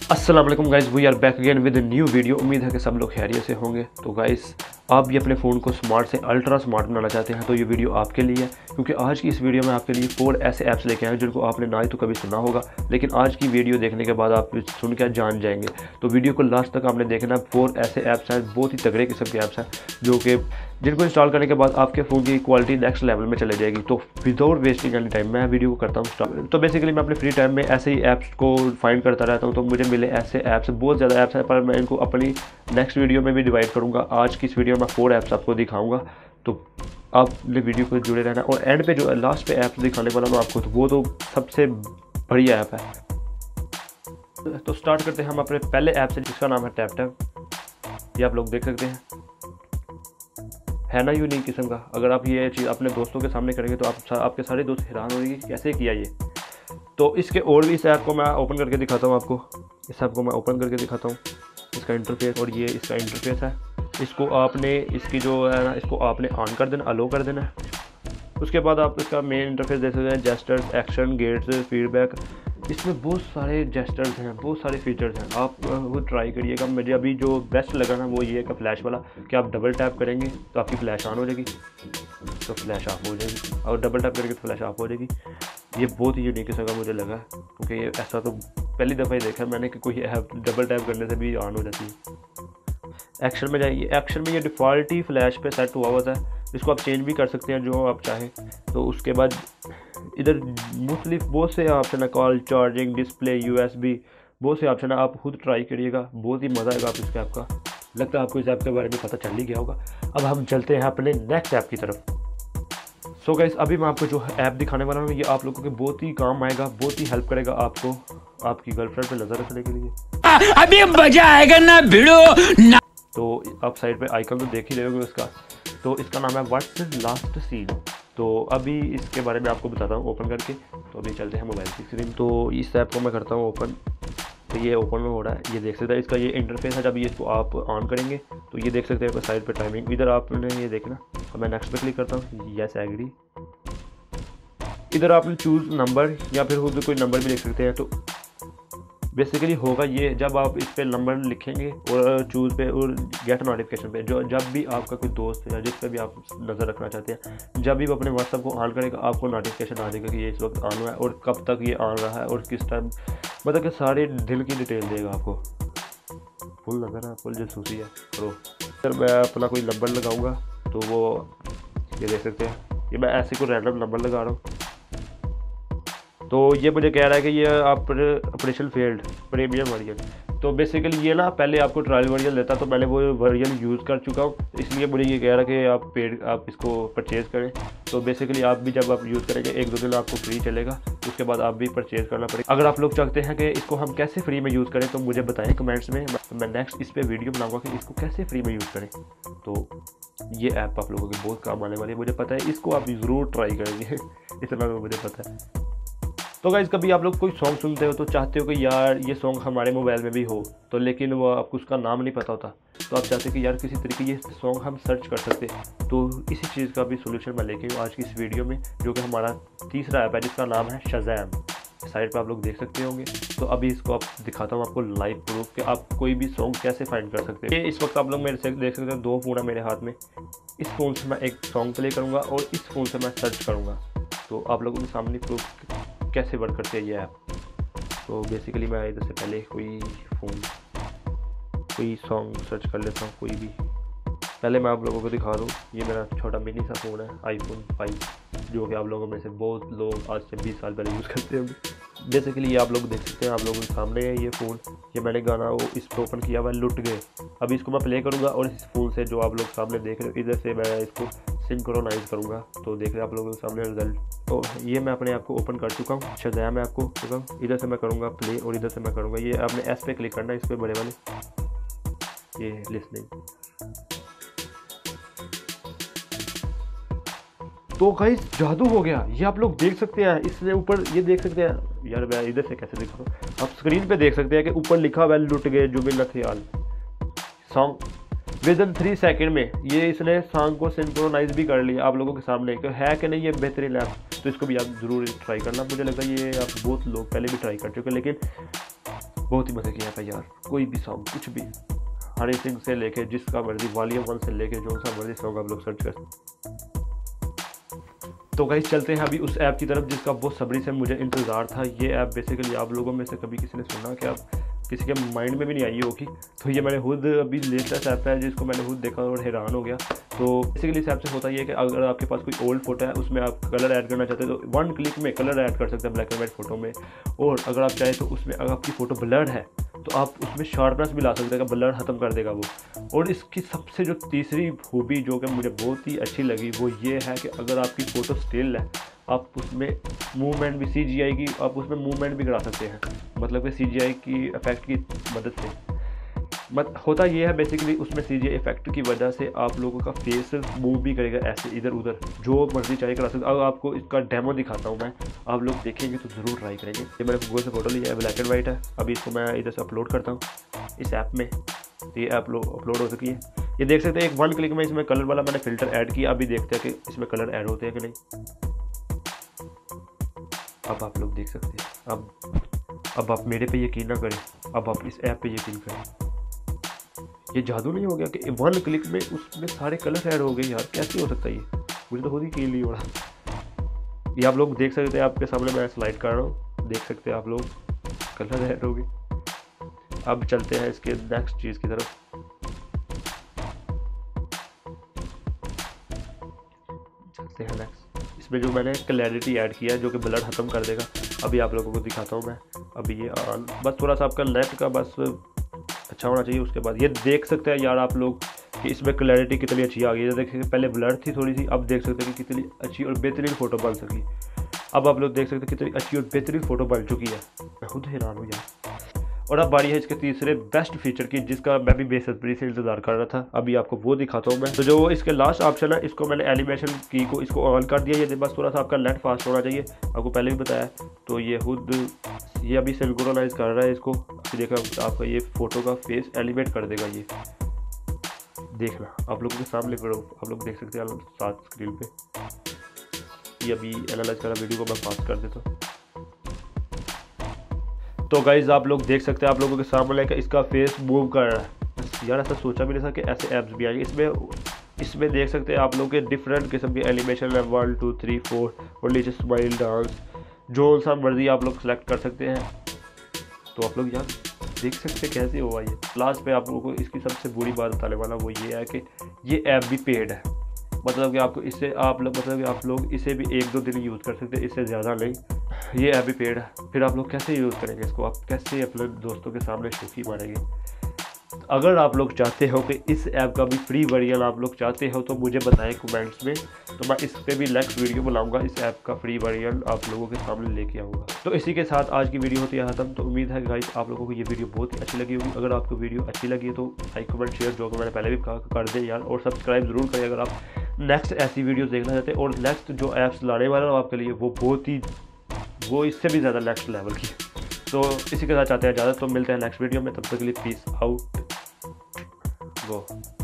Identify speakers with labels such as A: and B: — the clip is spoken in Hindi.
A: अस्सलाम वालेकुम guys, we are back again with new video. उम्मीद है कि सब लोग खैरियत से होंगे। तो गाइस, आप भी अपने फ़ोन को स्मार्ट से अल्ट्रा स्मार्ट बनाना चाहते हैं तो ये वीडियो आपके लिए है, क्योंकि आज की इस वीडियो में आपके लिए 4 ऐसे ऐप्स लेके आए हैं जिनको आपने ना ही तो कभी सुना होगा, लेकिन आज की वीडियो देखने के बाद आप सुन के जान जाएंगे। तो वीडियो को लास्ट तक आपने देखना। 4 ऐसे ऐप्स हैं, बहुत ही तगड़े किस्म के ऐप्स हैं जो कि जिनको इंस्टॉल करने के बाद आपके फ़ोन की क्वालिटी नेक्स्ट लेवल में चले जाएगी। तो विदाउट वेस्टिंग एनी टाइम मैं वीडियो को करता हूँ स्टार्ट। तो बेसिकली मैं अपने फ्री टाइम में ऐसे ही ऐप्स को फाइंड करता रहता हूँ, तो मुझे मिले ऐसे ऐप्स, बहुत ज़्यादा ऐप्स हैं, पर मैं इनको अपनी नेक्स्ट वीडियो में भी डिवाइड करूँगा। आज की इस वीडियो में 4 ऐप्स आपको दिखाऊँगा, तो आपने वीडियो को जुड़े रहना। और एंड पे जो लास्ट पे ऐप्स दिखाने वाला हूँ आपको, तो वो तो सबसे बढ़िया ऐप है। तो स्टार्ट करते हैं हम अपने पहले ऐप से, जिसका नाम है टैप टैप। ये आप लोग देख सकते हैं, है ना यूनिक किस्म का। अगर आप ये चीज़ अपने दोस्तों के सामने करेंगे तो आपके सारे दोस्त हैरान होंगे कि कैसे किया ये। तो इसके और भी इस ऐप को मैं ओपन करके दिखाता हूँ आपको। इस ऐप को मैं ओपन करके दिखाता हूँ, इसका इंटरफेस। और ये इसका इंटरफेस है। इसको आपने इसकी जो है ना, इसको आपने ऑन कर देना, अलो कर देना है। उसके बाद आप इसका मेन इंटरफेस देख सकते हैं, जेस्टर्स, एक्शन, गेट्स, फीडबैक। इसमें बहुत सारे जेस्टर्स हैं, बहुत सारे फीचर्स हैं, आप वो ट्राई करिएगा। मुझे अभी जो बेस्ट लगा ना वो ये है कि फ्लैश वाला, कि आप डबल टैप करेंगे तो आपकी फ्लैश ऑन हो जाएगी, तो फ्लैश ऑफ हो जाएगी, और डबल टैप करेंगे तो फ्लैश ऑफ हो जाएगी। ये बहुत ही यूनिक किस्म का मुझे लगा, क्योंकि ये ऐसा तो पहली दफ़ा ही देखा मैंने कि कोई ऐप डबल टैप करने से भी ऑन हो जाती है। एक्शन में जाइए, एक्शन में ये डिफ़ॉल्ट ही फ्लैश पे सेट हुआ हुआ है, इसको आप चेंज भी कर सकते हैं जो आप चाहें। तो उसके बाद इधर मुख्तलिफ बहुत से ऑप्शन है, कॉल, चार्जिंग, डिस्प्ले, USB, बहुत से ऑप्शन है। आप खुद ट्राई करिएगा, बहुत ही मज़ा आएगा आप इसके ऐप का। लगता है आपको इस ऐप के बारे में पता चल ही गया होगा। अब हम चलते हैं अपने नेक्स्ट ऐप की तरफ। सो गाइस, अभी मैं आपको जो ऐप दिखाने वाला हूँ ये आप लोगों के बहुत ही काम आएगा, बहुत ही हेल्प करेगा आपको आपकी गर्लफ्रेंड पे नज़र रखने के लिए।
B: अभी मजा आएगा ना भिड़ो ना।
A: तो आप साइड पे आइकन तो देख ही रहे होंगे उसका। तो इसका नाम है व्हाट्स लास्ट सीन। तो अभी इसके बारे में आपको बताता हूँ ओपन करके। तो अभी चलते हैं मोबाइल की स्क्रीन। तो इस ऐप को मैं करता हूँ ओपन। तो ये ओपन में हो रहा है, ये देख सकते हैं। इसका ये इंटरफेस है। जब ये इसको आप ऑन करेंगे तो ये देख सकते हैं साइड पे टाइमिंग। इधर आपने ये देखना। तो मैं नेक्स्ट पे क्लिक करता हूँ, यस एग्री। इधर आपने चूज़ नंबर या फिर खुद कोई नंबर भी लिख सकते हैं। तो बेसिकली होगा ये, जब आप इस पे नंबर लिखेंगे और चूज़ पे और गेट नोटिफिकेशन पे, जो जब भी आपका कोई दोस्त या जिस पे भी आप नज़र रखना चाहते हैं, जब भी वो अपने व्हाट्सएप को ऑन करेगा आपको नोटिफिकेशन आ जाएगा कि ये इस वक्त ऑन हुआ है और कब तक ये ऑन रहा है और किस टाइम, मतलब कि सारे दिन की डिटेल देगा आपको। फुल नज़र है, फुल जासूसी है। तो सर मैं अपना कोई नंबर लगाऊंगा तो वो ये देख सकते हैं, ये मैं ऐसे को रैंडम नंबर लगा रहा हूँ। तो ये मुझे कह रहा है कि ये आप ऑपरेशन फेल्ड प्रीमियम वर्जन। तो बेसिकली ये ना पहले आपको ट्रायल वर्जन देता, तो मैंने वो वर्जन यूज़ कर चुका हूँ, इसलिए मुझे ये कह रहा है कि आप पेड आप इसको परचेज़ करें। तो बेसिकली आप भी जब आप यूज़ करेंगे 1-2 दिन आपको फ्री चलेगा, उसके बाद आप भी परचेज़ करना पड़ेगा। अगर आप लोग चाहते हैं कि इसको हम कैसे फ्री में यूज़ करें तो मुझे बताएं कमेंट्स में, मैं नेक्स्ट इस पर वीडियो बनाऊँगा कि इसको कैसे फ्री में यूज़ करें। तो ये ऐप आप लोगों के बहुत काम आने वाली है, मुझे पता है। इसको आप ज़रूर ट्राई करेंगे इतना तो मुझे पता है। तो गाइस, कभी आप लोग कोई सॉन्ग सुनते हो तो चाहते हो कि यार ये सॉन्ग हमारे मोबाइल में भी हो, तो लेकिन वो आपको उसका नाम नहीं पता होता, तो आप चाहते हो कि यार किसी तरीके ये सॉन्ग हम सर्च कर सकते हैं। तो इसी चीज़ का भी सोल्यूशन मैं लेके हूँ आज की इस वीडियो में, जो कि हमारा तीसरा ऐप है जिसका नाम है शज़ैम। साइड पे आप लोग देख सकते होंगे। तो अभी इसको आप दिखाता हूँ आपको लाइव प्रूफ कि आप कोई भी सॉन्ग कैसे फाइंड कर सकते हैं। इस वक्त आप लोग मेरे से देख सकते हैं 2 फ़ोन है मेरे हाथ में। इस फ़ोन से मैं एक सॉन्ग प्ले करूँगा और इस फ़ोन से मैं सर्च करूँगा। तो आप लोगों के सामने प्रूफ कैसे वर्क करते हैं ये ऐप। तो बेसिकली मैं इधर से पहले कोई सॉन्ग सर्च कर लेता हूँ, कोई भी। पहले मैं आप लोगों को दिखा दूँ, ये मेरा छोटा मिनी सा फ़ोन है iPhone 5, जो कि आप लोगों में से बहुत लोग आज से 20 साल पहले यूज़ करते होंगे। बेसिकली ये आप लोग देख सकते हैं, आप लोगों के सामने है ये फ़ोन। ये मैंने गाना वो इस पर ओपन किया हुआ है, लुट गए। अभी इसको मैं प्ले करूँगा और इस फ़ोन से जो आप लोग सामने देख रहे हो, इधर से मैं इसको सिंक्रोनाइज़ करूँगा। तो देख रहे हैं आप लोगों के सामने रिजल्ट। तो ये मैं अपने आप को ओपन कर चुका हूँ, शज़ैम में आपको चुका हूँ। इधर से मैं करूँगा प्ले और इधर से मैं करूँगा, ये आपने एस पे क्लिक करना है, इस पर बड़े वाले, ये लिसनिंग। तो गाइस, जादू हो गया, ये आप लोग देख सकते हैं। इसने ऊपर ये देख सकते हैं, यार मैं इधर से कैसे दिखा रहा हूँ, आप स्क्रीन पे देख सकते हैं कि ऊपर लिखा हुआ है लुट गए Jubin Nautiyal song. Within 3 second में ये इसने सॉन्ग को सिंक्रोनाइज भी कर लिया आप लोगों के सामने। है कि नहीं ये बेहतरीन ऐप, तो इसको भी आप ज़रूर ट्राई करना। मुझे लगता है ये आप बहुत लोग पहले भी ट्राई कर चुके हैं, लेकिन बहुत ही मज़े की ऐप है यार। कोई भी सॉन्ग, कुछ भी, हनी सिंह से लेके जिसका मर्जी, वॉल्यूम 1 से लेके जो सा मर्जी सॉन्ग आप लोग सर्च कर। तो गाइस चलते हैं अभी उस ऐप की तरफ जिसका बहुत सब्री से मुझे इंतज़ार था। ये ऐप बेसिकली आप लोगों में से कभी किसी ने सुना कि आप किसी के माइंड में भी नहीं आई होगी, तो ये मैंने खुद अभी लेटेस्ट ऐप है जिसको मैंने खुद देखा और हैरान हो गया। तो बेसिकली इस ऐप से होता ये है कि अगर आपके पास कोई ओल्ड फोटो है, उसमें आप कलर ऐड करना चाहते हैं तो 1 क्लिक में कलर ऐड कर सकते हैं ब्लैक एंड वाइट फोटो में। और अगर आप चाहें तो उसमें अगर आपकी फ़ोटो ब्लर्ड है तो आप उसमें शार्पनेस भी ला सकते हैं, ब्लर ख़त्म कर देगा वो। और इसकी सबसे जो तीसरी खूबी जो कि मुझे बहुत ही अच्छी लगी वो ये है कि अगर आपकी फ़ोटो स्टिल है, आप उसमें मूवमेंट भी CGI की आप उसमें मूवमेंट भी करा सकते हैं, मतलब कि CGI की इफेक्ट की मदद से। होता ये है बेसिकली उसमें CGI इफेक्ट की वजह से आप लोगों का फेस मूव भी करेगा ऐसे इधर उधर, जो मर्जी चाहिए करा सकते। अब आपको इसका डेमो दिखाता हूँ मैं, आप लोग देखेंगे तो ज़रूर ट्राई करेंगे। ये मैंने गूगल से फ़ोटो लिया है, ब्लैक एंड वाइट है। अभी इसको मैं इधर से अपलोड करता हूँ इस ऐप में, तो ये अपलोड हो चुकी है। ये देख सकते हैं एक 1 क्लिक में इसमें कलर वाला मैंने फ़िल्टर ऐड किया। अभी देखते हैं कि इसमें कलर ऐड होते हैं कि नहीं। अब आप लोग देख सकते हैं। अब आप मेरे पे यकीन ना करें, अब आप इस ऐप पे यकीन करें। ये जादू नहीं हो गया कि 1 क्लिक में उसमें सारे कलर ऐड हो गए यार? कैसे हो सकता है ये? मुझे तो खुद ही फील नहीं हो रहा। ये आप लोग देख सकते हैं, आपके सामने मैं स्लाइड कर रहा हूँ, देख सकते हैं आप लोग कलर ऐड हो गए। अब चलते हैं इसके नेक्स्ट चीज़ की तरफ। चलते हैं नेक्स्ट। इसमें जो मैंने क्लैरिटी ऐड किया है जो कि ब्लर ख़त्म कर देगा, अभी आप लोगों को दिखाता हूँ मैं। अभी ये ऑन, बस थोड़ा सा आपका नेट का बस अच्छा होना चाहिए। उसके बाद ये देख सकते हैं यार आप लोग कि इसमें क्लैरिटी कितनी अच्छी आ गई है। देख सकते पहले ब्लर थी थोड़ी सी, अब देख सकते हैं कि कितनी अच्छी और बेहतरीन फ़ोटो बन सकी। अब आप लोग देख सकते हैं कितनी अच्छी और बेहतरीन फ़ोटो बन चुकी है। मैं खुद हैरान हूँ यार। और अब बारी है इसके तीसरे बेस्ट फीचर की, जिसका मैं भी बेसब्री से इंतज़ार कर रहा था। अभी आपको वो दिखाता हूँ मैं। तो जो इसके लास्ट ऑप्शन है, इसको मैंने एनिमेशन की को इसको ऑन कर दिया। ये बस थोड़ा सा आपका नेट फास्ट होना चाहिए, आपको पहले भी बताया। तो ये खुद ये अभी सिंक्रोनाइज कर रहा है इसको। देखा आपका ये फ़ोटो का फेस एलिवेट कर देगा। ये देखना आप लोगों के सामने करो, आप लोग देख सकते हैं साथ स्क्रीन पे। ये अभी एनालाइज करा वीडियो को मैं फास्ट कर देता हूँ। तो गाइज आप लोग देख सकते हैं, आप लोगों के सामने लेकर इसका फेस मूव कर रहा है यार। ऐसा सोचा भी नहीं था कि ऐसे ऐप्स भी आएंगे। इसमें देख सकते हैं आप लोग के डिफरेंट किस्म के एनिमेशन है, 1 2 3 4 और नीचे स्माइल, डांस, जो सा मर्जी आप लोग सेलेक्ट कर सकते हैं। तो आप लोग यार देख सकते हैं कैसे हुआ ये। लास्ट पे आप लोगों को इसकी सबसे बुरी बात बताने वाला वो ये है कि ये ऐप भी पेड है। मतलब कि आपको इससे आप लोग इसे भी 1-2 दिन यूज़ कर सकते हैं, इससे ज़्यादा नहीं। ये ऐप भी पेड है। फिर आप लोग कैसे यूज़ करेंगे इसको? आप कैसे अपने दोस्तों के सामने शोखी मारेंगे? अगर आप लोग चाहते हो कि इस ऐप का भी फ्री वर्जन आप लोग चाहते हो तो मुझे बताएं कमेंट्स में, तो मैं इस पर भी नेक्स्ट वीडियो बनाऊंगा। इस ऐप का फ्री वर्जन आप लोगों के सामने लेके आऊँगा। तो इसी के साथ आज की वीडियो होती है ख़त्म। तो उम्मीद है गाइस आप लोगों को ये वीडियो बहुत ही अच्छी लगी होगी। अगर आपको वीडियो अच्छी लगी है तो लाइक कमेंट शेयर जो कि मैंने पहले भी कहा कर दें यार, और सब्सक्राइब ज़रूर करें अगर आप नेक्स्ट ऐसी वीडियो देखना चाहते हैं। और नेक्स्ट जो ऐप्स लाने वाला हूँ आपके लिए वो इससे भी ज़्यादा नेक्स्ट लेवल की। तो इसी के साथ चाहते हैं इजाज़त। तो मिलते हैं नेक्स्ट वीडियो में, तब तक के लिए पीस आउट गो।